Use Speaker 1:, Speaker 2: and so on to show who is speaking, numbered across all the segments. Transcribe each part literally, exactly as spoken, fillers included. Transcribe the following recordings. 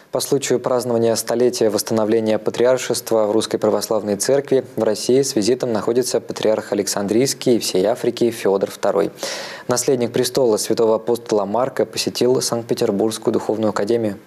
Speaker 1: По случаю празднования столетия восстановления патриаршества в Русской Православной Церкви в России с визитом находится патриарх Александрийский и всей Африки Феодор второй. Наследник престола святого апостола Марка посетил Санкт-Петербургскую духовную академию.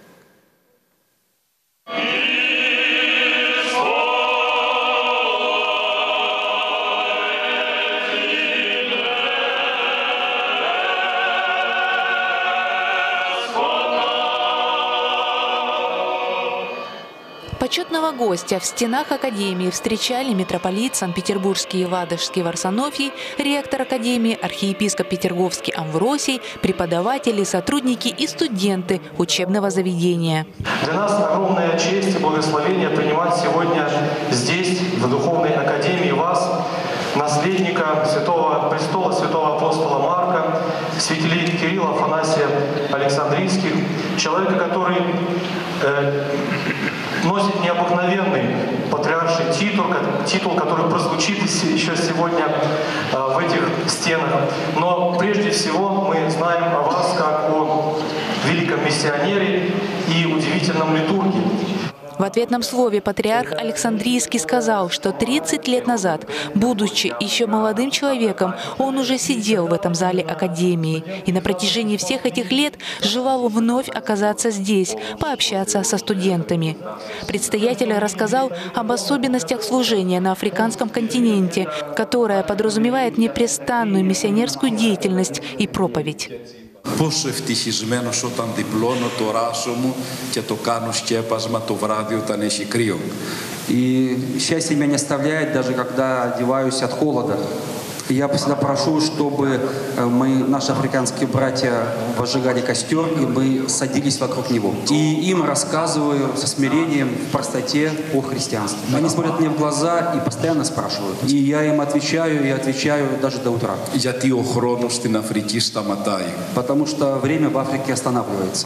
Speaker 2: Почетного гостя в стенах Академии встречали митрополит Санкт-Петербургский и Ладожский Варсонофий, ректор Академии, архиепископ Петерговский Амвросий, преподаватели, сотрудники и студенты учебного заведения.
Speaker 3: Для нас огромная честь и благословение принимать сегодня здесь, в Духовной Академии, вас, наследника Святого Престола Святого Апостола Марка, святителей Кирилла, Афанасия Александрийских, человека, который э, носит необыкновенный патриарший титул, титул, который прозвучит еще сегодня э, в этих стенах. Но прежде всего мы знаем о вас как о великом миссионере и удивительном литурге.
Speaker 2: В ответном слове патриарх Александрийский сказал, что тридцать лет назад, будучи еще молодым человеком, он уже сидел в этом зале Академии и на протяжении всех этих лет желал вновь оказаться здесь, пообщаться со студентами. Предстоятель рассказал об особенностях служения на африканском континенте, которое подразумевает непрестанную миссионерскую деятельность и проповедь.
Speaker 4: Πόσο ευτυχισμένος όταν διπλώνω το ράσο μου και το κάνω σκέπασμα το βράδυ όταν έχει κρύο.
Speaker 5: И счастье меня не оставляет, даже когда одеваюсь от холода. Я всегда прошу, чтобы мы, наши африканские братья, возжигали костер, и мы садились вокруг него. И им рассказываю со смирением, в простоте о христианстве. Они смотрят мне в глаза и постоянно спрашивают. И я им отвечаю, и отвечаю даже до утра.
Speaker 4: Γιατί ο χρόνος στην Αφρική σταματάει.
Speaker 5: Потому что время в Африке останавливается.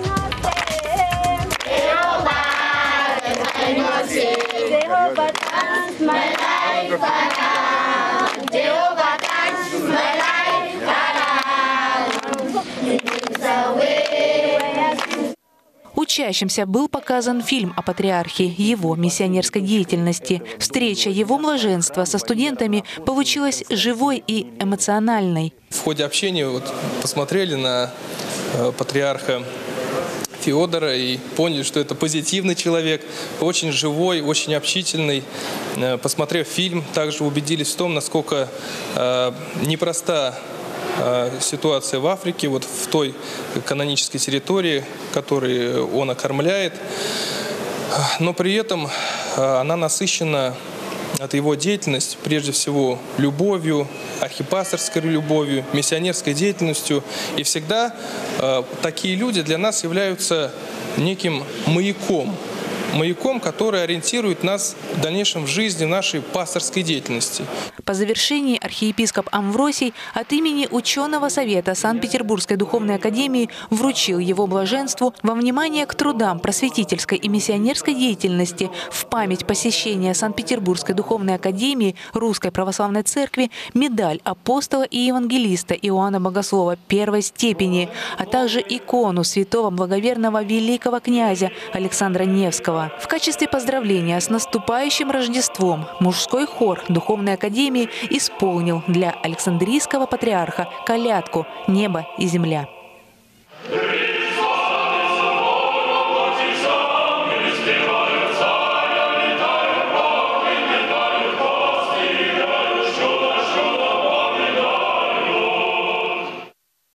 Speaker 2: Учащимся был показан фильм о патриархе, его миссионерской деятельности. Встреча его блаженства со студентами получилась живой и эмоциональной.
Speaker 6: В ходе общения вот посмотрели на э, патриарха Феодора и поняли, что это позитивный человек, очень живой, очень общительный. Э, посмотрев фильм, также убедились в том, насколько э, непроста ситуация в Африке, вот в той канонической территории, которую он окормляет, но при этом она насыщена от его деятельности, прежде всего, любовью, архипасторской любовью, миссионерской деятельностью. И всегда такие люди для нас являются неким маяком, маяком, который ориентирует нас в дальнейшем в жизни нашей пасторской деятельности.
Speaker 2: По завершении архиепископ Амвросий от имени ученого совета Санкт-Петербургской духовной академии вручил его блаженству во внимание к трудам просветительской и миссионерской деятельности в память посещения Санкт-Петербургской духовной академии Русской Православной Церкви медаль апостола и евангелиста Иоанна Богослова первой степени, а также икону святого благоверного великого князя Александра Невского. В качестве поздравления с наступающим Рождеством мужской хор Духовной академии исполнил для Александрийского патриарха колядку «Небо и земля».